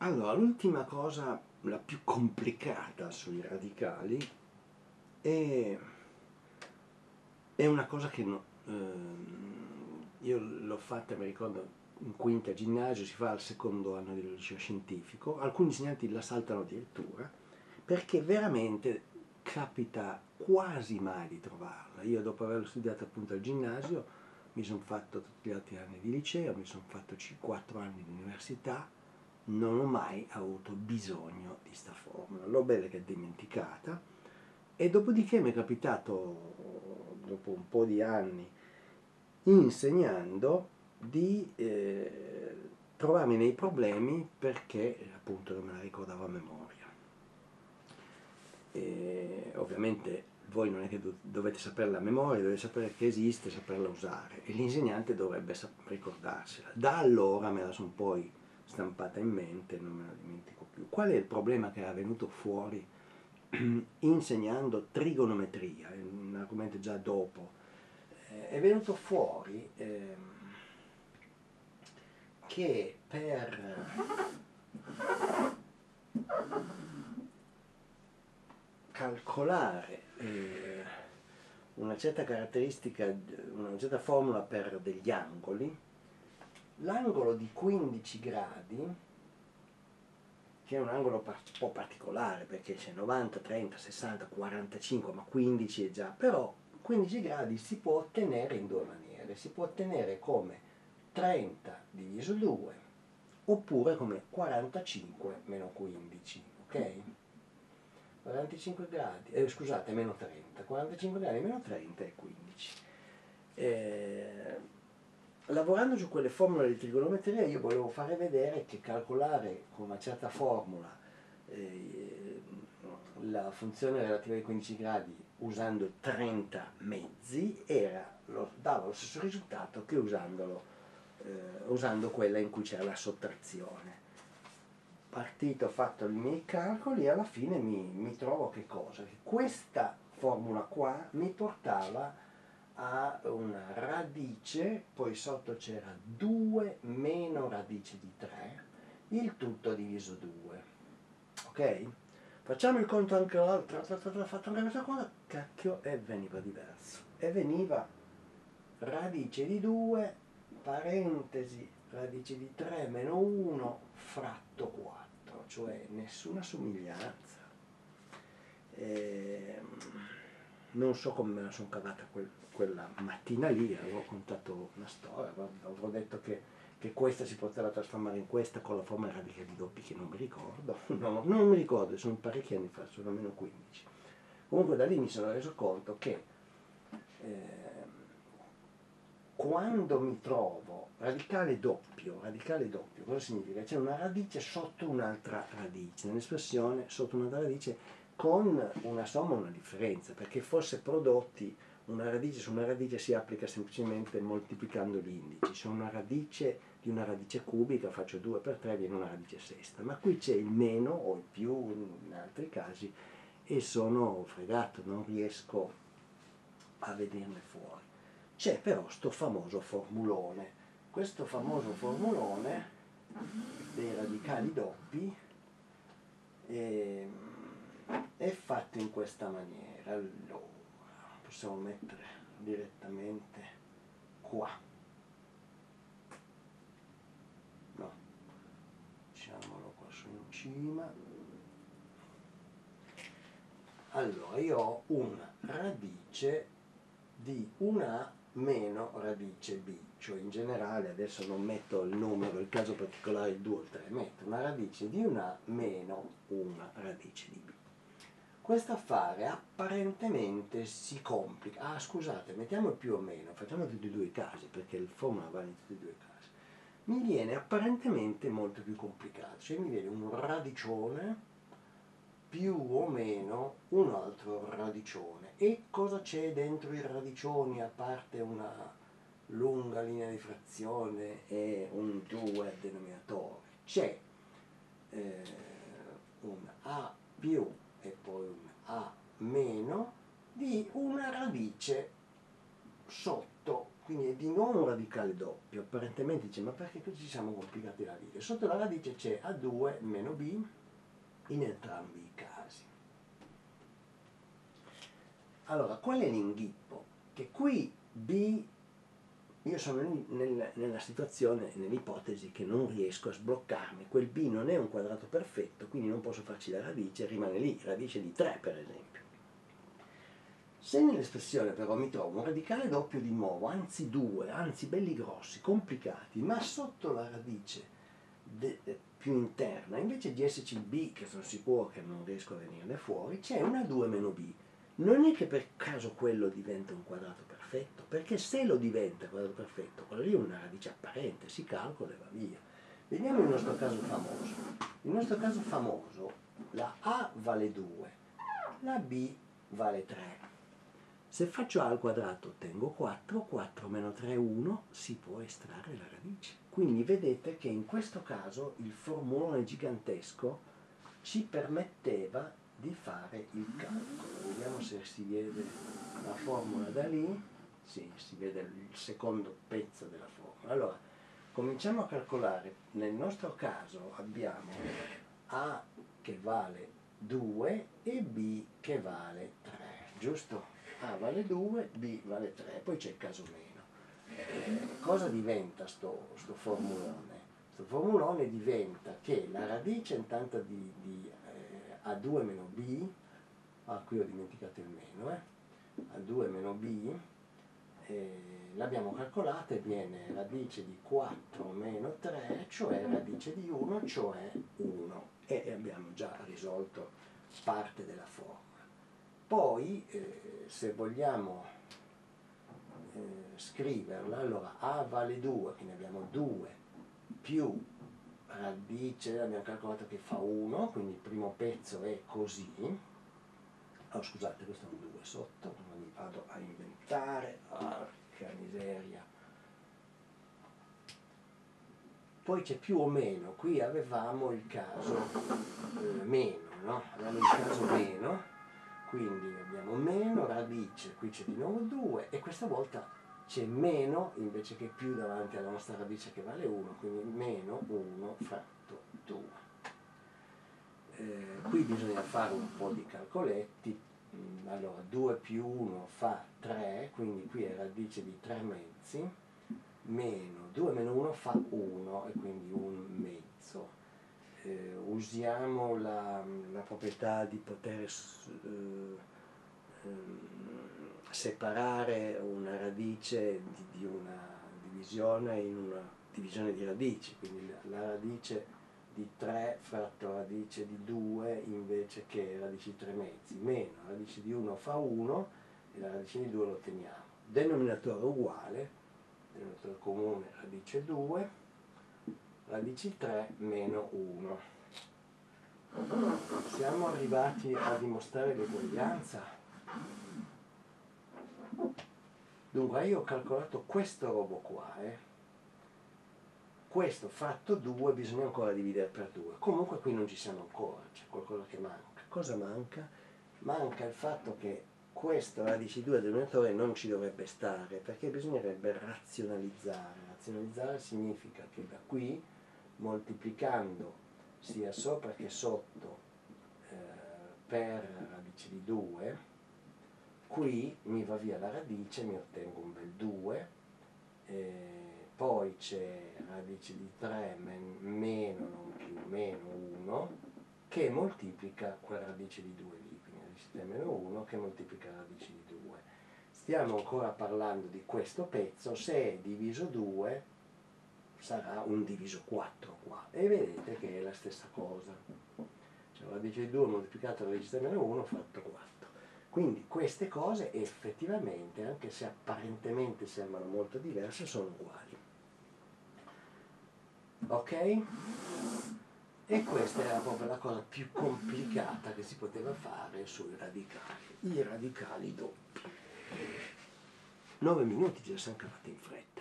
Allora, l'ultima cosa, la più complicata sui radicali, è, è una cosa che io l'ho fatta, mi ricordo, in quinta ginnasio, si fa al secondo anno del liceo scientifico, alcuni insegnanti la saltano addirittura, perché veramente capita quasi mai di trovarla. Io dopo averlo studiato appunto al ginnasio, mi sono fatto tutti gli altri anni di liceo, mi sono fatto 4 anni di università, non ho mai avuto bisogno di sta formula, l'ho bene che dimenticata, e dopodiché mi è capitato, dopo un po' di anni, insegnando, di trovarmi nei problemi perché appunto non me la ricordavo a memoria. E ovviamente voi non è che dovete saperla a memoria, dovete sapere che esiste, saperla usare, e l'insegnante dovrebbe ricordarsela. Da allora me la sono poi stampata in mente, non me la dimentico più. Qual è il problema che era venuto fuori insegnando trigonometria, è un argomento già dopo? È venuto fuori che per calcolare una certa caratteristica, una certa formula per degli angoli, l'angolo di 15 gradi, che è un angolo un po' particolare perché c'è 90, 30, 60, 45, ma 15 è già, però 15 gradi si può ottenere in due maniere: si può ottenere come 30 diviso 2 oppure come 45 meno 15, ok? 45 gradi, scusate, meno 30, 45 gradi meno 30 è 15. Lavorando su quelle formule di trigonometria io volevo fare vedere che calcolare con una certa formula la funzione relativa ai 15 gradi usando 30 mezzi dava lo stesso risultato che usando quella in cui c'era la sottrazione. Partito, ho fatto i miei calcoli e alla fine mi trovo che cosa? Che questa formula qua mi portava a una radice, poi sotto c'era 2 meno radice di 3, il tutto diviso 2. Ok? Facciamo il conto anche l'altro, ho fatto anche questa cosa, cacchio, e veniva diverso. E veniva radice di 2, parentesi, radice di 3 meno 1, fratto 4, cioè nessuna somiglianza. Non so come me la sono cavata quella mattina lì, avevo contato una storia, avevo detto che questa si poteva trasformare in questa con la forma radica di doppi che non mi ricordo, no, non mi ricordo, sono parecchi anni fa, sono almeno 15. Comunque da lì mi sono reso conto che quando mi trovo radicale doppio, cosa significa? C'è una radice sotto un'altra radice, nell'espressione sotto un'altra radice con una somma o una differenza, perché fosse prodotti una radice su una radice si applica semplicemente moltiplicando gli indici. Se ho una radice di una radice cubica faccio 2 per 3, viene una radice sesta, ma qui c'è il meno o il più in altri casi e sono fregato, non riesco a vederne fuori. C'è però sto famoso formulone, questo famoso formulone dei radicali doppi è fatto in questa maniera. Allora, possiamo mettere direttamente qua, no, diciamolo qua su in cima. Allora, io ho una radice di una meno radice b, cioè in generale, adesso non metto il numero, il caso particolare il 2 o il 3, metto una radice di una meno una radice di b. Questo affare apparentemente si complica. Ah, scusate, mettiamo il più o meno, facciamo tutti e due i casi, perché il formula vale in tutti e due i casi. Mi viene apparentemente molto più complicato, cioè mi viene un radicione più o meno un altro radicione. E cosa c'è dentro i radicioni a parte una lunga linea di frazione e un 2 al denominatore? C'è un a più e poi un a meno di una radice sotto, quindi di non un radicale radicale doppio. Apparentemente dice, ma perché così ci siamo complicati la vita? Sotto la radice c'è A2 meno B in entrambi i casi. Allora, qual è l'inghippo? Che qui B, io sono nella situazione, nell'ipotesi che non riesco a sbloccarmi, quel B non è un quadrato perfetto, quindi non posso farci la radice, rimane lì, radice di 3 per esempio. Se nell'espressione però mi trovo un radicale doppio di nuovo, anzi 2, anzi belli grossi, complicati, ma sotto la radice più interna, invece di esserci il B, che sono sicuro che non riesco a venirne fuori, c'è una 2 meno B. Non è che per caso quello diventa un quadrato perfetto, perché se lo diventa un quadrato perfetto, quello lì è una radice apparente, si calcola e va via. Vediamo il nostro caso famoso. Il nostro caso famoso, la A vale 2, la B vale 3. Se faccio A al quadrato ottengo 4, 4 meno 3 è 1, si può estrarre la radice. Quindi vedete che in questo caso il formulone gigantesco ci permetteva di fare il calcolo. Vediamo se si vede la formula da lì. Sì, si vede il secondo pezzo della formula. Allora, cominciamo a calcolare. Nel nostro caso abbiamo A che vale 2 e B che vale 3, giusto? A vale 2, B vale 3, poi c'è il caso meno. Cosa diventa sto formulone? Questo formulone diventa che la radice intanto di A2 meno B, qui ho dimenticato il meno, A2 meno B, l'abbiamo calcolata e viene radice di 4 meno 3, cioè radice di 1, cioè 1, e abbiamo già risolto parte della formula. Poi, se vogliamo scriverla, allora A vale 2, quindi abbiamo 2 più radice, abbiamo calcolato che fa 1, quindi il primo pezzo è così. Oh, scusate, questo è un 2 sotto, non mi vado a inventare, porca miseria. Poi c'è più o meno, qui avevamo il caso meno, no? Avevamo il caso meno. Quindi abbiamo meno radice, qui c'è di nuovo 2 e questa volta c'è meno invece che più davanti alla nostra radice che vale 1, quindi meno 1 fratto 2. Qui bisogna fare un po' di calcoletti. Allora 2 più 1 fa 3, quindi qui è radice di 3 mezzi, meno 2 meno 1 fa 1 e quindi 1 mezzo. Usiamo la proprietà di poter separare una radice di una divisione in una divisione di radici, quindi la radice di 3 fratto radice di 2 invece che radice di 3 mezzi, meno radice di 1 fa 1 e la radice di 2 lo otteniamo. Denominatore uguale, denominatore comune radice 2, radici 3 meno 1. Siamo arrivati a dimostrare l'eguaglianza. Dunque io ho calcolato questo robo qua, questo fratto 2 bisogna ancora dividere per 2. Comunque qui non ci siamo ancora, c'è qualcosa che manca. Cosa manca? Manca il fatto che questo radice 2 del denominatore non ci dovrebbe stare, perché bisognerebbe razionalizzare. Razionalizzare significa che da qui, moltiplicando sia sopra che sotto per radice di 2, qui mi va via la radice, mi ottengo un bel 2, poi c'è radice di 3 meno, non più, meno 1, che moltiplica quella radice di 2 lì, quindi radice di 3 meno 1 che moltiplica la radice di 2. Stiamo ancora parlando di questo pezzo, se è diviso 2 sarà un diviso 4 qua, e vedete che è la stessa cosa, cioè radice di 2 moltiplicato radice di 3 meno 1 fatto 4. Quindi queste cose effettivamente, anche se apparentemente sembrano molto diverse, sono uguali. Ok? E questa era proprio la cosa più complicata che si poteva fare sui radicali, i radicali doppi. 9 minuti ce ne siamo cavati in fretta.